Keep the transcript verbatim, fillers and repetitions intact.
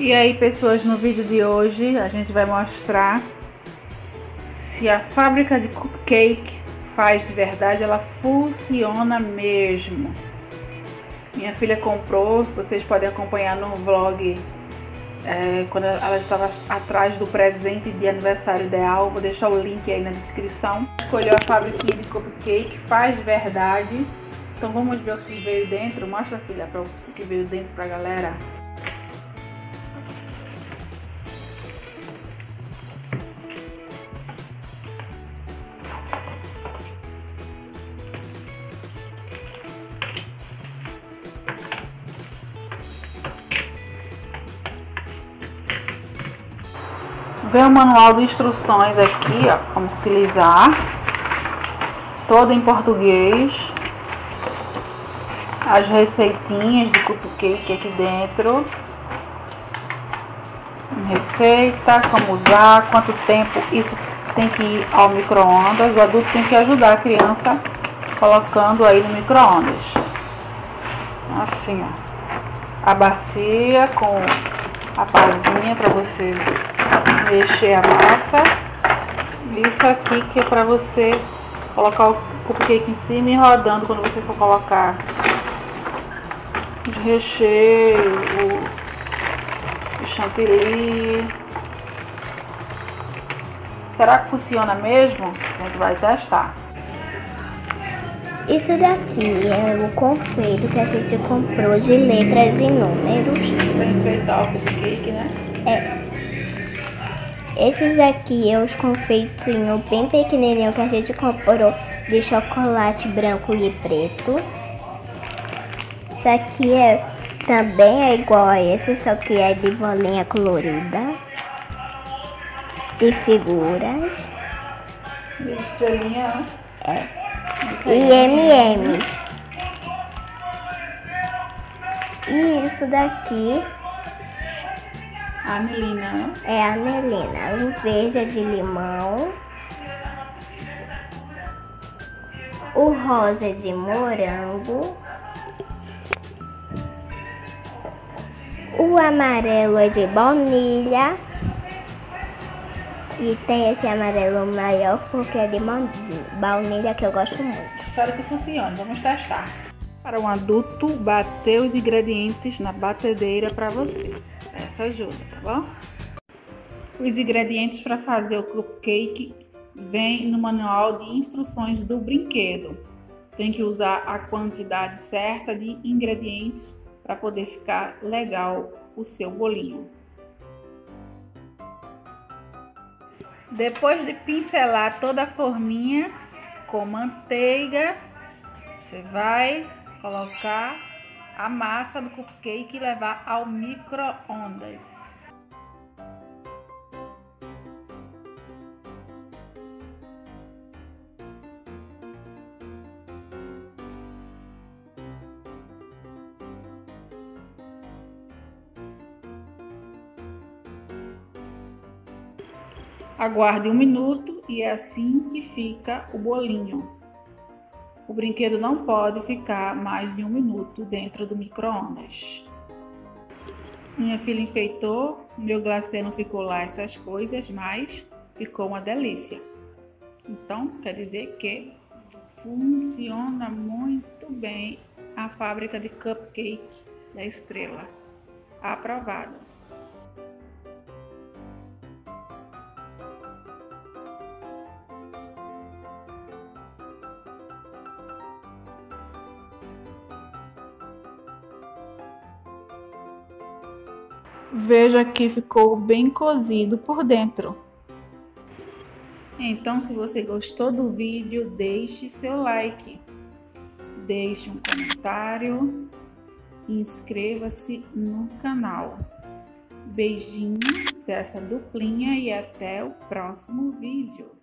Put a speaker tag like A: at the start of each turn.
A: E aí, pessoas, no vídeo de hoje a gente vai mostrar se a fábrica de cupcake faz de verdade, ela funciona mesmo. Minha filha comprou, vocês podem acompanhar no vlog é, quando ela estava atrás do presente de aniversário ideal. Vou deixar o link aí na descrição. Escolheu a fabriquinha de cupcake, faz de verdade. Então vamos ver o que veio dentro. Mostra, filha, para o que veio dentro pra galera. Vem o manual de instruções aqui, ó, como utilizar, todo em português, as receitinhas de cupcake aqui dentro, receita, como usar, quanto tempo isso tem que ir ao micro-ondas. O adulto tem que ajudar a criança colocando aí no micro-ondas, assim, ó, a bacia com a pazinha para você mexer a massa. Isso aqui que é para você colocar o cupcake em cima e rodando quando você for colocar o recheio, o, o chantilly. Será que funciona mesmo? A gente vai testar.
B: Isso daqui é o confeito que a gente comprou de letras e números.
A: Para enfeitar o cupcake, né?
B: É. Esses daqui é os confeitinhos bem pequenininhos que a gente comprou de chocolate branco e preto. Isso aqui é, também é igual a esse, só que é de bolinha colorida. De figuras.
A: De estrelinha, né?
B: É. E M Ms. E isso daqui
A: A anilina, né?
B: é a anilina. O verde é de limão. O rosa é de morango. O amarelo é de baunilha. E tem esse amarelo maior porque é de baunilha, que eu gosto muito.
A: Espero que funcione, vamos testar. Para um adulto, bater os ingredientes na batedeira para você. Essa ajuda, tá bom? Os ingredientes para fazer o cupcake vêm no manual de instruções do brinquedo. Tem que usar a quantidade certa de ingredientes para poder ficar legal o seu bolinho. Depois de pincelar toda a forminha com manteiga, você vai colocar a massa do cupcake e levar ao micro-ondas. Aguarde um minuto e é assim que fica o bolinho. O brinquedo não pode ficar mais de um minuto dentro do micro-ondas. Minha filha enfeitou, meu glacê não ficou lá essas coisas, mas ficou uma delícia. Então, quer dizer que funciona muito bem a fábrica de cupcake da Estrela. Aprovada. Veja que ficou bem cozido por dentro. Então, se você gostou do vídeo, deixe seu like, deixe um comentário, inscreva-se no canal. Beijinhos dessa duplinha e até o próximo vídeo.